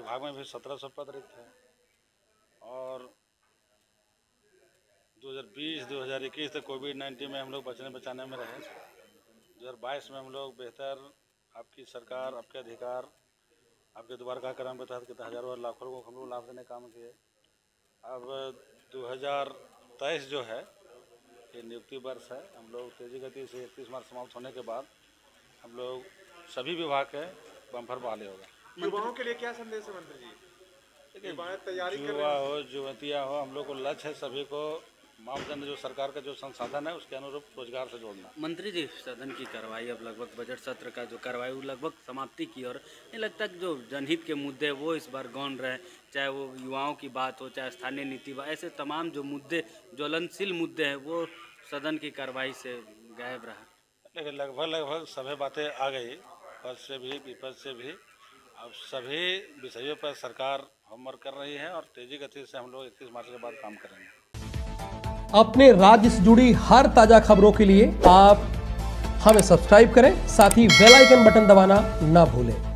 विभाग में भी 1700 पद रिक्त है और 2020-2021 तक कोविड-19 में हम लोग बचने बचाने में रहे। 2022 में हम लोग बेहतर आपकी सरकार, आपके अधिकार, आपके द्वार का कार्यक्रम के तहत कितने हजारों और लाखों लोगों को हम लोग लाभ देने काम किए। अब 2023 जो है ये नियुक्ति वर्ष है। हम लोग तेजी गति से 31 मार्च समाप्त होने के बाद हम लोग सभी विभाग के बम्पर बहाली होगा। युवाओं के लिए क्या संदेश है मंत्री जी? युवा हो, युवतियाँ हो, हम लोग को लक्ष्य है सभी को मापदंड जो सरकार का जो संसाधन है उसके अनुरूप रोजगार से जोड़ना। मंत्री जी, सदन की कार्रवाई अब लगभग बजट सत्र का जो कार्रवाई वो लगभग समाप्ति की और नहीं लगता कि जो जनहित के मुद्दे वो इस बार गौण रहे, चाहे वो युवाओं की बात हो, चाहे स्थानीय नीति, ऐसे तमाम जो मुद्दे ज्वलनशील मुद्दे हैं वो सदन की कार्रवाई से गायब रहा। लेकिन लगभग सभी बातें आ गई, पक्ष से भी विपक्ष से भी। अब सभी विषयों पर सरकार होमवर्क कर रही है और तेजी गति से हम लोग 31 मार्च के बाद काम करेंगे। अपने राज्य से जुड़ी हर ताजा खबरों के लिए आप हमें सब्सक्राइब करें, साथ ही बेल आइकन बटन दबाना ना भूलें।